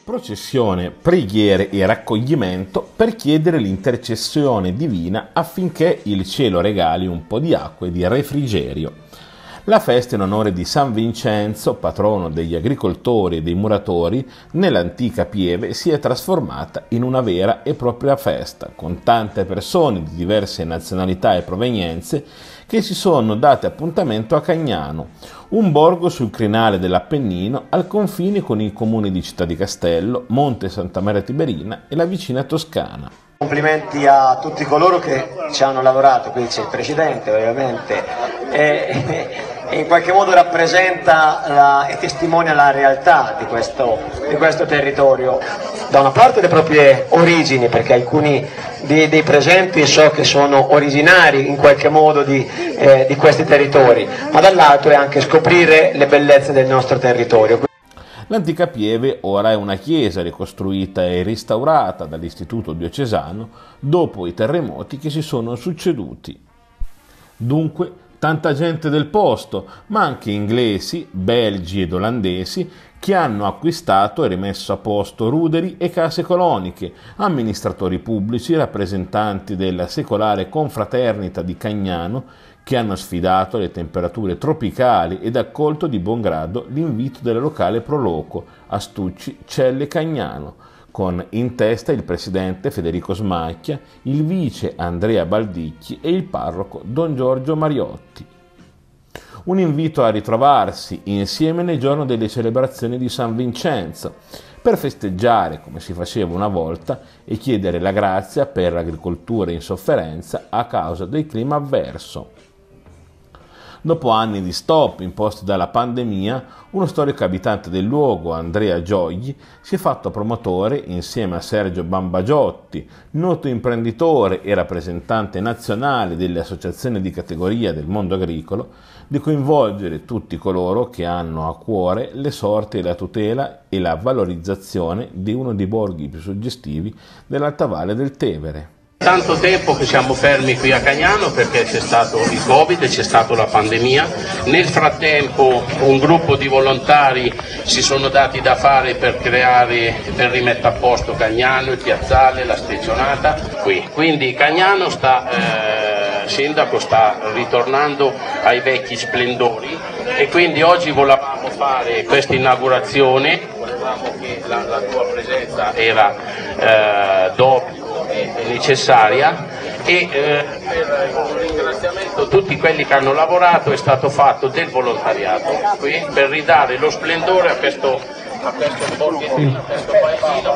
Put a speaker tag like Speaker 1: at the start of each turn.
Speaker 1: Processione, preghiere e raccoglimento per chiedere l'intercessione divina affinché il cielo regali un po' di acqua e di refrigerio. La festa in onore di San Vincenzo, patrono degli agricoltori e dei muratori, nell'antica Pieve si è trasformata in una vera e propria festa, con tante persone di diverse nazionalità e provenienze che si sono date appuntamento a Cagnano, un borgo sul crinale dell'Appennino al confine con i comuni di Città di Castello, Monte Santa Maria Tiberina e la vicina Toscana.
Speaker 2: Complimenti a tutti coloro che ci hanno lavorato, qui c'è il Presidente ovviamente, e in qualche modo rappresenta e testimonia la realtà di questo territorio. Da una parte le proprie origini, perché alcuni dei presenti so che sono originari in qualche modo di questi territori, ma dall'altro è anche scoprire le bellezze del nostro territorio.
Speaker 1: L'antica Pieve ora è una chiesa ricostruita e restaurata dall'Istituto Diocesano dopo i terremoti che si sono succeduti. Dunque, tanta gente del posto, ma anche inglesi, belgi ed olandesi, che hanno acquistato e rimesso a posto ruderi e case coloniche, amministratori pubblici, rappresentanti della secolare confraternita di Cagnano, che hanno sfidato le temperature tropicali ed accolto di buon grado l'invito della locale Proloco, Astucci Celle Cagnano, con in testa il presidente Federico Smacchia, il vice Andrea Baldicchi e il parroco Don Giorgio Mariotti. Un invito a ritrovarsi insieme nel giorno delle celebrazioni di San Vincenzo, per festeggiare come si faceva una volta e chiedere la grazia per l'agricoltura in sofferenza a causa del clima avverso. Dopo anni di stop imposti dalla pandemia, uno storico abitante del luogo, Andrea Giogli, si è fatto promotore, insieme a Sergio Bambagiotti, noto imprenditore e rappresentante nazionale delle associazioni di categoria del mondo agricolo, di coinvolgere tutti coloro che hanno a cuore le sorti e la tutela e la valorizzazione di uno dei borghi più suggestivi dell'Alta Valle del Tevere.
Speaker 3: Tanto tempo che siamo fermi qui a Cagnano perché c'è stato il Covid, c'è stata la pandemia. Nel frattempo un gruppo di volontari si sono dati da fare per rimettere a posto Cagnano, il piazzale, la stezionata qui. Quindi Cagnano il sindaco sta ritornando ai vecchi splendori e quindi oggi volevamo fare questa inaugurazione, volevamo che la tua presenza era d'obbligo è necessaria e per un ringraziamento a tutti quelli che hanno lavorato è stato fatto del volontariato qui per ridare lo splendore a questo borghettino, a questo paesino